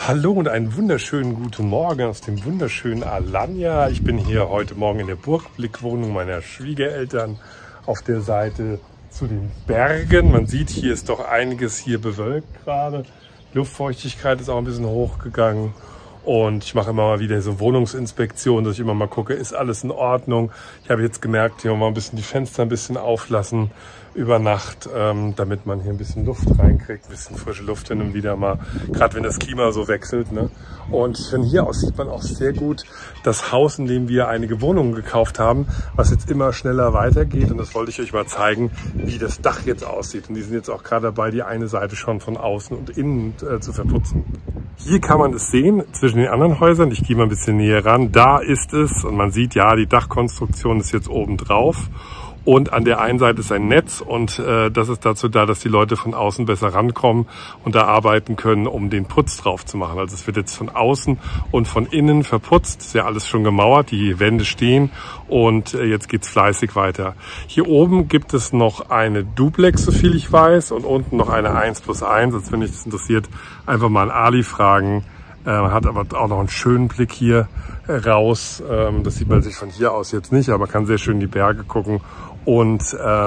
Hallo und einen wunderschönen guten Morgen aus dem wunderschönen Alanya. Ich bin hier heute Morgen in der Burgblickwwohnung meiner Schwiegereltern auf der Seite zu den Bergen. Man sieht, hier ist doch einiges hier bewölkt gerade. Die Luftfeuchtigkeit ist auch ein bisschen hochgegangen. Und ich mache immer mal wieder so Wohnungsinspektion, dass ich immer mal gucke, ist alles in Ordnung. Ich habe jetzt gemerkt, hier mal ein bisschen die Fenster ein bisschen auflassen über Nacht, damit man hier ein bisschen Luft reinkriegt, ein bisschen frische Luft hin und wieder mal, gerade wenn das Klima so wechselt, ne? Und von hier aus sieht man auch sehr gut das Haus, in dem wir einige Wohnungen gekauft haben, was jetzt immer schneller weitergeht. Und das wollte ich euch mal zeigen, wie das Dach jetzt aussieht. Und die sind jetzt auch gerade dabei, die eine Seite schon von außen und innen zu verputzen. Hier kann man es sehen, zwischen den anderen Häusern. Ich gehe mal ein bisschen näher ran. Da ist es und man sieht, ja, die Dachkonstruktion ist jetzt oben drauf. Und an der einen Seite ist ein Netz und das ist dazu da, dass die Leute von außen besser rankommen und da arbeiten können, um den Putz drauf zu machen. Also es wird jetzt von außen und von innen verputzt. Ist ja alles schon gemauert, die Wände stehen und jetzt geht's fleißig weiter. Hier oben gibt es noch eine Duplex, so viel ich weiß, und unten noch eine 1+1. Also wenn dich das interessiert, einfach mal an Ali fragen. Man hat aber auch noch einen schönen Blick hier raus. Das sieht man sich von hier aus jetzt nicht, aber man kann sehr schön die Berge gucken und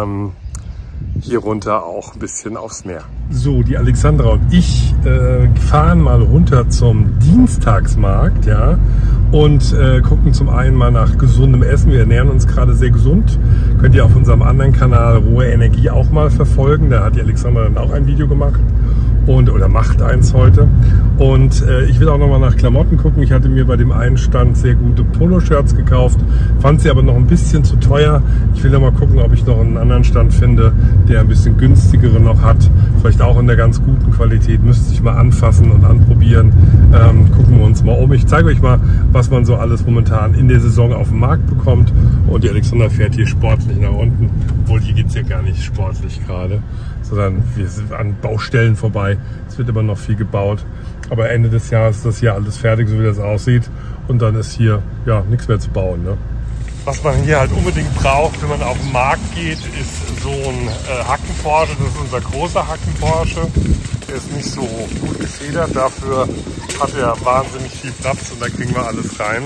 hier runter auch ein bisschen aufs Meer. So, die Alexandra und ich fahren mal runter zum Dienstagsmarkt, ja, und gucken zum einen mal nach gesundem Essen. Wir ernähren uns gerade sehr gesund. Könnt ihr auf unserem anderen Kanal Rohe Energie auch mal verfolgen. Da hat die Alexandra dann auch ein Video gemacht. Oder macht eins heute. Und ich will auch noch mal nach Klamotten gucken. Ich hatte mir bei dem einen Stand sehr gute Poloshirts gekauft, fand sie aber noch ein bisschen zu teuer. Ich will noch mal gucken, ob ich noch einen anderen Stand finde, der ein bisschen günstigere noch hat. Vielleicht auch in der ganz guten Qualität. Müsste ich mal anfassen und anprobieren. Gucken wir uns mal um. Ich zeige euch mal, was man so alles momentan in der Saison auf dem Markt bekommt. Und die Alexandra fährt hier sportlich nach unten. Obwohl, hier geht es ja gar nicht sportlich gerade, sondern wir sind an Baustellen vorbei. Es wird immer noch viel gebaut. Aber Ende des Jahres ist das hier alles fertig, so wie das aussieht. Und dann ist hier ja nichts mehr zu bauen, ne? Was man hier halt unbedingt braucht, wenn man auf den Markt geht, ist so ein Hacken-Porsche. Das ist unser großer Hacken-Porsche. Der ist nicht so gut gefedert. Dafür hat er wahnsinnig viel Platz und da kriegen wir alles rein.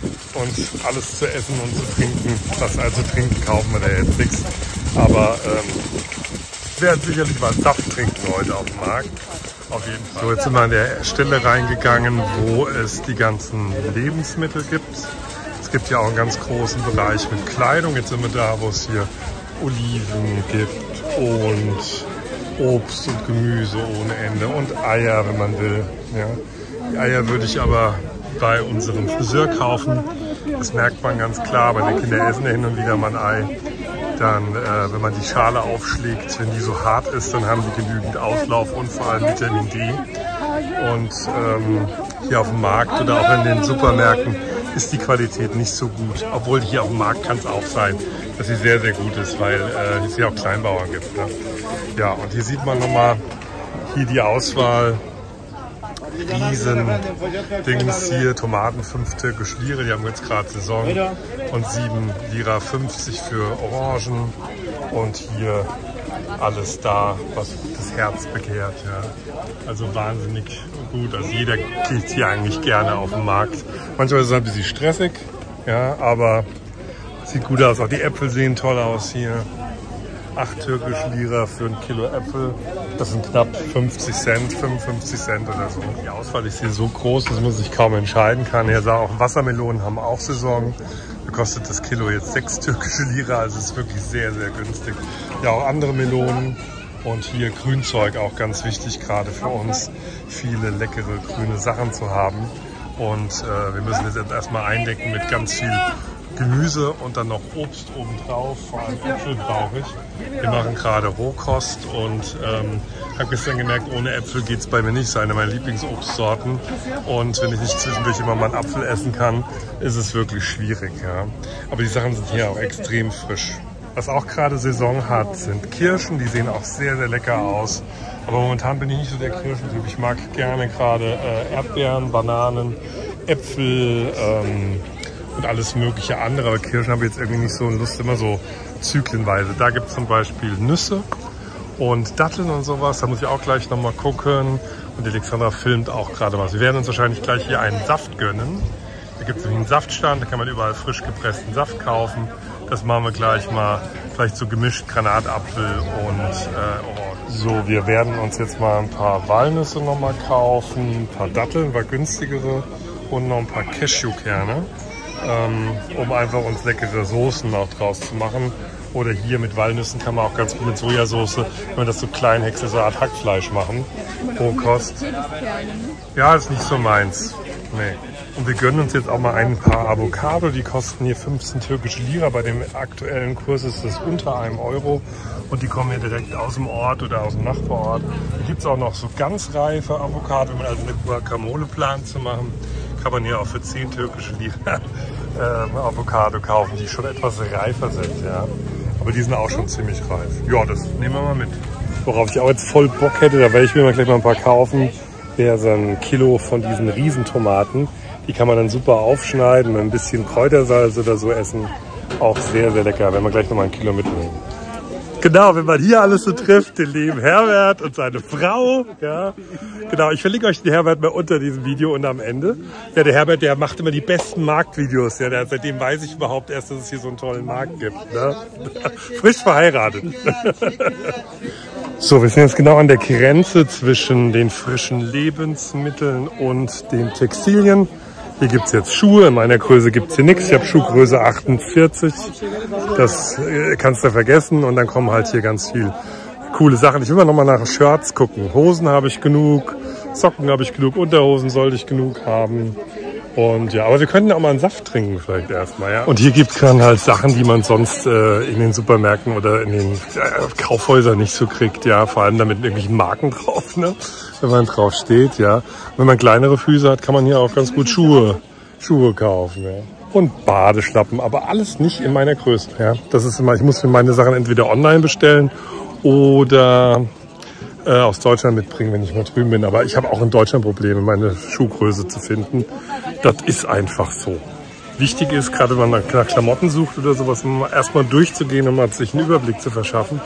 Und alles zu essen und zu trinken. Das also trinken kaufen wir da jetzt nichts. Aber wir werden sicherlich mal Saft trinken heute auf dem Markt. Auf jeden Fall. So, jetzt sind wir an der Stelle reingegangen, wo es die ganzen Lebensmittel gibt. Es gibt ja auch einen ganz großen Bereich mit Kleidung. Jetzt sind wir da, wo es hier Oliven gibt und Obst und Gemüse ohne Ende und Eier, wenn man will. Ja. Die Eier würde ich aber bei unserem Friseur kaufen. Das merkt man ganz klar. Meine Kinder essen ja hin und wieder mal ein Ei. Dann, wenn man die Schale aufschlägt, wenn die so hart ist, dann haben die genügend Auslauf und vor allem Vitamin D. Und hier auf dem Markt oder auch in den Supermärkten ist die Qualität nicht so gut. Obwohl hier auf dem Markt kann es auch sein, dass sie sehr, sehr gut ist, weil es hier auch Kleinbauern gibt. Ne? Ja, und hier sieht man nochmal hier die Auswahl. Riesen Dings hier, Tomaten 5 türkische Lire, die haben jetzt gerade Saison, und 7,50 Lira für Orangen und hier alles da, was das Herz begehrt. Ja. Also wahnsinnig gut, also jeder geht hier eigentlich gerne auf den Markt. Manchmal ist es ein bisschen stressig, ja, aber sieht gut aus. Auch die Äpfel sehen toll aus hier. 8 türkische Lira für ein Kilo Äpfel. Das sind knapp 50 Cent, 55 Cent oder so. Die Auswahl ist hier so groß, dass man sich kaum entscheiden kann. Hier sah auch Wassermelonen haben auch Saison. Da kostet das Kilo jetzt 6 türkische Lira, also es ist wirklich sehr, sehr günstig. Ja, auch andere Melonen und hier Grünzeug, auch ganz wichtig gerade für uns, viele leckere grüne Sachen zu haben. Und wir müssen jetzt erstmal eindecken mit ganz viel Gemüse und dann noch Obst obendrauf, vor allem Äpfel brauche ich. Wir machen gerade Rohkost und habe gestern gemerkt, ohne Äpfel geht es bei mir nicht. Das ist eine meiner Lieblingsobstsorten und wenn ich nicht zwischendurch immer mal einen Apfel essen kann, ist es wirklich schwierig. Ja. Aber die Sachen sind hier auch extrem frisch. Was auch gerade Saison hat, sind Kirschen. Die sehen auch sehr, sehr lecker aus. Aber momentan bin ich nicht so der Kirschentyp. Ich mag gerne gerade Erdbeeren, Bananen, Äpfel, und alles mögliche andere, aber Kirschen habe ich jetzt irgendwie nicht so Lust, immer so zyklenweise. Da gibt es zum Beispiel Nüsse und Datteln und sowas, da muss ich auch gleich nochmal gucken. Und die Alexandra filmt auch gerade was. Wir werden uns wahrscheinlich gleich hier einen Saft gönnen. Da gibt es einen Saftstand, da kann man überall frisch gepressten Saft kaufen. Das machen wir gleich mal, vielleicht so gemischt Granatapfel und Orange. So, wir werden uns jetzt mal ein paar Walnüsse nochmal kaufen, ein paar Datteln, war günstigere und noch ein paar Cashewkerne, um einfach uns leckere Soßen auch draus zu machen. Oder hier mit Walnüssen kann man auch ganz gut mit Sojasauce, wenn man das so klein häckselt, so eine Art Hackfleisch machen. Rohkost. Ja, ist nicht so meins. Nee. Und wir gönnen uns jetzt auch mal ein paar Avocado. Die kosten hier 15 türkische Lira. Bei dem aktuellen Kurs ist das unter einem Euro. Und die kommen hier direkt aus dem Ort oder aus dem Nachbarort. Hier gibt es auch noch so ganz reife Avocado. Wenn man also eine Guacamole plant zu machen, kann man hier auch für 10 türkische Lira Avocado kaufen, die schon etwas reifer sind. Ja. Aber die sind auch schon ziemlich reif. Ja, das nehmen wir mal mit. Worauf ich auch jetzt voll Bock hätte, da werde ich mir mal gleich mal ein paar kaufen, wäre so ein Kilo von diesen Riesentomaten. Die kann man dann super aufschneiden, mit ein bisschen Kräutersalz oder so essen. Auch sehr, sehr lecker, wenn wir gleich nochmal ein Kilo mitnehmen. Genau, wenn man hier alles so trifft, den lieben Herbert und seine Frau. Ja, genau, ich verlinke euch den Herbert mal unter diesem Video und am Ende. Ja, der Herbert, der macht immer die besten Marktvideos. Ja, seitdem weiß ich überhaupt erst, dass es hier so einen tollen Markt gibt. Ne? Frisch verheiratet. So, wir sind jetzt genau an der Grenze zwischen den frischen Lebensmitteln und den Textilien. Hier gibt es jetzt Schuhe, in meiner Größe gibt es hier nichts. Ich habe Schuhgröße 48, das kannst du vergessen. Und dann kommen halt hier ganz viel coole Sachen. Ich will mal nochmal nach Shirts gucken. Hosen habe ich genug, Socken habe ich genug, Unterhosen sollte ich genug haben. Und ja, aber wir könnten auch mal einen Saft trinken vielleicht erstmal, ja. Und hier gibt es dann halt Sachen, die man sonst in den Supermärkten oder in den Kaufhäusern nicht so kriegt, ja. Vor allem da mit irgendwelchen Marken drauf, ne? Wenn man drauf steht, ja. Wenn man kleinere Füße hat, kann man hier auch ganz gut Schuhe kaufen, ja. Und Badeschlappen, aber alles nicht in meiner Größe, ja. Das ist immer, ich muss mir meine Sachen entweder online bestellen oder aus Deutschland mitbringen, wenn ich mal drüben bin. Aber ich habe auch in Deutschland Probleme, meine Schuhgröße zu finden. Das ist einfach so. Wichtig ist, gerade wenn man nach Klamotten sucht oder sowas, erstmal durchzugehen, um mal sich einen Überblick zu verschaffen.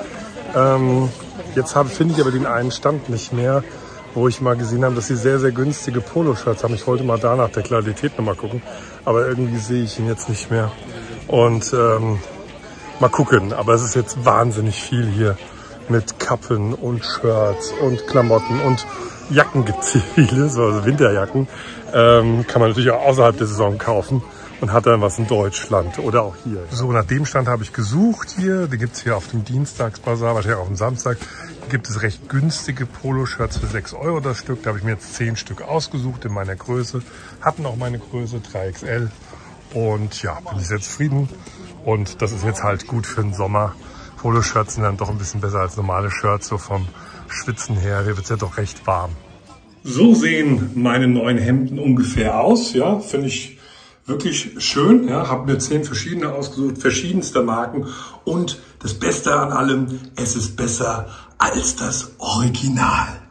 Jetzt finde ich aber den einen Stand nicht mehr, wo ich mal gesehen habe, dass sie sehr, sehr günstige Poloshirts haben. Ich wollte mal da nach der Qualität nochmal gucken, aber irgendwie sehe ich ihn jetzt nicht mehr. Und mal gucken, aber es ist jetzt wahnsinnig viel hier. Mit Kappen und Shirts und Klamotten und Jacken gibt es hier viele, so also Winterjacken. Kann man natürlich auch außerhalb der Saison kaufen und hat dann was in Deutschland oder auch hier. So, nach dem Stand habe ich gesucht hier. Die gibt es hier auf dem Dienstagsbasar, wahrscheinlich auch am Samstag. Hier gibt es recht günstige Poloshirts für 6 Euro das Stück. Da habe ich mir jetzt 10 Stück ausgesucht in meiner Größe. Hatten auch meine Größe 3XL. Und ja, bin ich sehr zufrieden. Und das ist jetzt halt gut für den Sommer. Poloshirts sind dann doch ein bisschen besser als normale Shirts, so vom Schwitzen her. Hier wird es ja doch recht warm. So sehen meine neuen Hemden ungefähr aus. Ja, finde ich wirklich schön. Ja, habe mir 10 verschiedene ausgesucht, verschiedenster Marken. Und das Beste an allem, es ist besser als das Original.